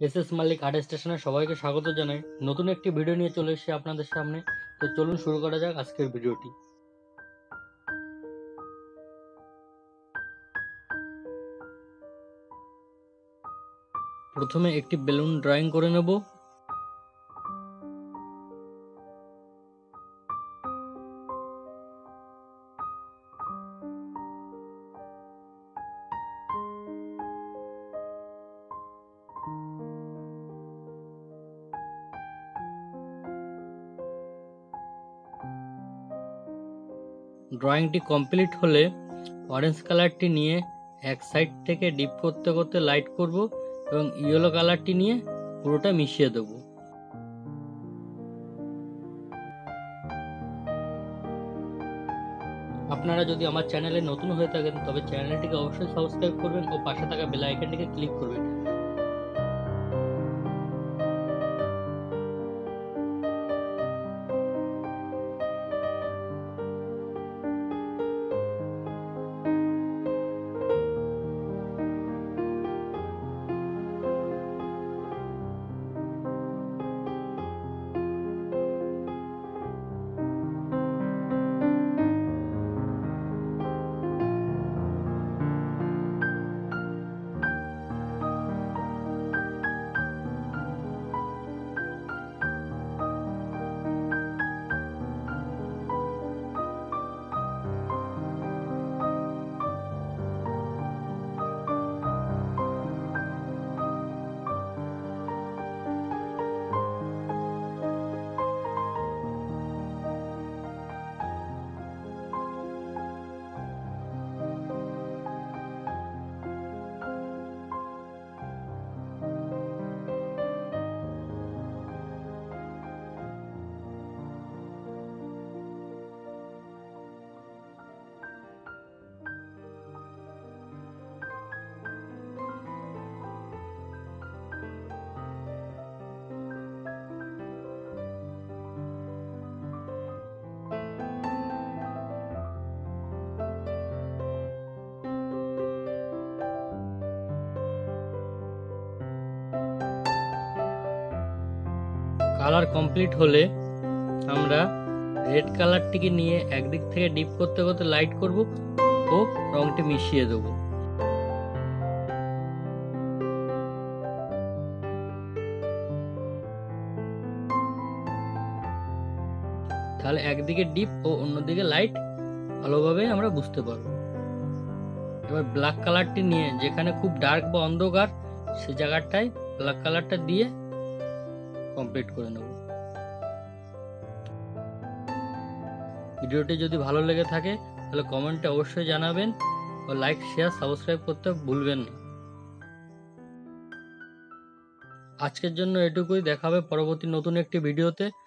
SS মালিক art স্টেশনে সবাইকে স্বাগত জানাই। নতুন একটি ভিডিও নিয়ে চলে এসেছি আপনাদের সামনে। তো চলুন শুরু করা যাক আজকের ভিডিওটি। প্রথমে একটি বেলুন ড্রয়িং করে নেব। ড্রয়িংটি কমপ্লিট হলে অরেঞ্জ কালারটি নিয়ে এক সাইড থেকে ডিপ করতে করতে লাইট করব এবং ইয়েলো কালারটি নিয়ে পুরোটা মিশিয়ে দেব। আপনারা যদি আমার চ্যানেলে নতুন হয়ে থাকেন তবে চ্যানেলটিকে অবশ্যই সাবস্ক্রাইব করবেন ও পাশে থাকা বেল আইকনটিকে ক্লিক করবেন। কালার কমপ্লিট হলে আমরা রেড কালারটিকে নিয়ে একদিক থেকে ডিপ করতে করতে লাইট করব ও রংটি মিশিয়ে দেব। তাহলে একদিকে ডিপ ও অন্যদিকে লাইট ভালোভাবে আমরা বুঝতে পারবো। এবার ব্ল্যাক কালারটি নিয়ে যেখানে খুব ডার্ক বা অন্ধকার সে জায়গাটায় ব্ল্যাক কালারটা দিয়ে কমপ্লিট করে নেব। ভিডিওটি যদি ভালো লেগে থাকে তাহলে কমেন্টে অবশ্যই জানাবেন ও লাইক শেয়ার সাবস্ক্রাইব করতে ভুলবেন না। আজকের জন্য এটুকুই, দেখা হবে পরবর্তী নতুন একটি ভিডিওতে।